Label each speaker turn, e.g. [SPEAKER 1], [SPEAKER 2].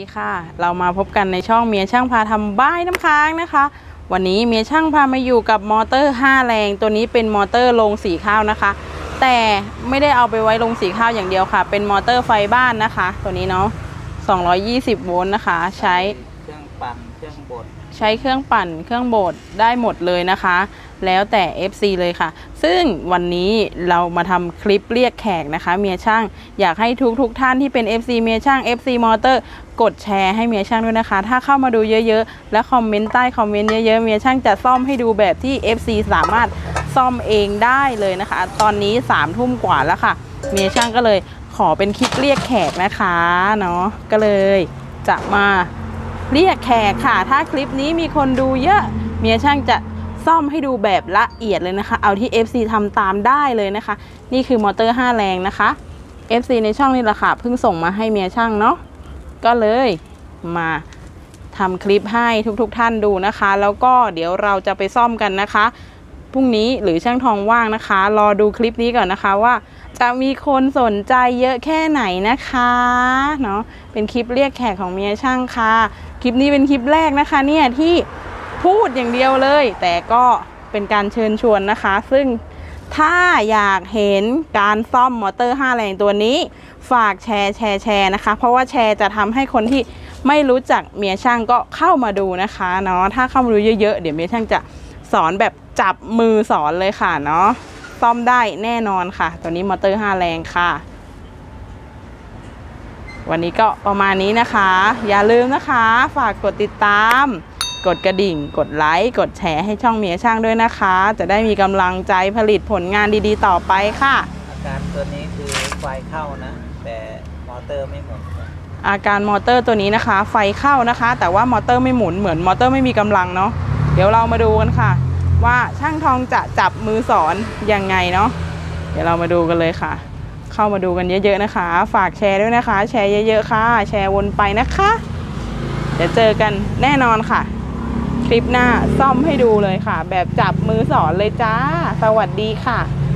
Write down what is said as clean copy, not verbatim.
[SPEAKER 1] ดีค่ะเรามาพบกันในช่องเมียช่างพาทำบ้านน้ำค้างนะคะวันนี้เมียช่างพามาอยู่กับมอเตอร์5แรงตัวนี้เป็นมอเตอร์ลงสีข้าวนะคะแต่ไม่ได้เอาไปไว้ลงสีข้าวอย่างเดียวค่ะเป็นมอเตอร์ไฟบ้านนะคะตัวนี้เนาะ220 โวลต์นะคะใช้
[SPEAKER 2] เครื่องปั่นเครื่องบด
[SPEAKER 1] ใช้เครื่องปั่นเครื่องบดได้หมดเลยนะคะแล้วแต่ FC เลยค่ะซึ่งวันนี้เรามาทำคลิปเรียกแขกนะคะเมียช่างอยากให้ทุกท่านที่เป็น FC เมียช่าง FC มอเตอร์กดแชร์ให้เมียช่างด้วยนะคะถ้าเข้ามาดูเยอะๆและคอมเมนต์ใต้คอมเมนต์เยอะๆเมียช่างจะซ่อมให้ดูแบบที่ FC สามารถซ่อมเองได้เลยนะคะตอนนี้3 ทุ่มกว่าแล้วค่ะเมียช่างก็เลยขอเป็นคลิปเรียกแขกนะคะเนาะก็เลยจะมาเรียกแขกค่ะถ้าคลิปนี้มีคนดูเยอะเมียช่างจะซ่อมให้ดูแบบละเอียดเลยนะคะเอาที่ FC ทำตามได้เลยนะคะนี่คือมอเตอร์5แรงนะคะ FC ในช่องนี้แหละค่ะเพิ่งส่งมาให้เมียช่างเนาะก็เลยมาทำคลิปให้ทุกท่านดูนะคะแล้วก็เดี๋ยวเราจะไปซ่อมกันนะคะพรุ่งนี้หรือช่างทองว่างนะคะรอดูคลิปนี้ก่อนนะคะว่าจะมีคนสนใจเยอะแค่ไหนนะคะเนาะเป็นคลิปเรียกแขกของเมียช่างค่ะคลิปนี้เป็นคลิปแรกนะคะเนี่ยที่พูดอย่างเดียวเลยแต่ก็เป็นการเชิญชวนนะคะซึ่งถ้าอยากเห็นการซ่อมมอเตอร์5แรงตัวนี้ฝากแชร์นะคะเพราะว่าแชร์จะทำให้คนที่ไม่รู้จักเมียช่างก็เข้ามาดูนะคะเนาะถ้าเข้ามาดูเยอะๆเดี๋ยวเมียช่างจะสอนแบบจับมือสอนเลยค่ะเนาะซ่อมได้แน่นอนค่ะตัวนี้มอเตอร์5แรงค่ะวันนี้ก็ประมาณนี้นะคะอย่าลืมนะคะฝากกดติดตามกดกระดิ่งกดไลค์กดแชร์ให้ช่องเมียช่างด้วยนะคะจะได้มีกำลังใจผลิตผลงานดีๆต่อไปค่ะ
[SPEAKER 2] อาการตัวนี้คือไฟเข้านะแต่มอเตอร์ไม่หมุน
[SPEAKER 1] อาการมอเตอร์ตัวนี้นะคะไฟเข้านะคะแต่ว่ามอเตอร์ไม่หมุนเหมือนมอเตอร์ไม่มีกำลังเนาะเดี๋ยวเรามาดูกันค่ะว่าช่างทองจะจับมือสอนยังไงเนาะเดี๋ยวเรามาดูกันเลยค่ะเข้ามาดูกันเยอะๆนะคะฝากแชร์ด้วยนะคะแชร์เยอะๆค่ะแชร์วนไปนะคะเดี๋ยวเจอกันแน่นอนค่ะคลิปหน้าซ่อมให้ดูเลยค่ะแบบจับมือสอนเลยจ้าสวัสดีค่ะ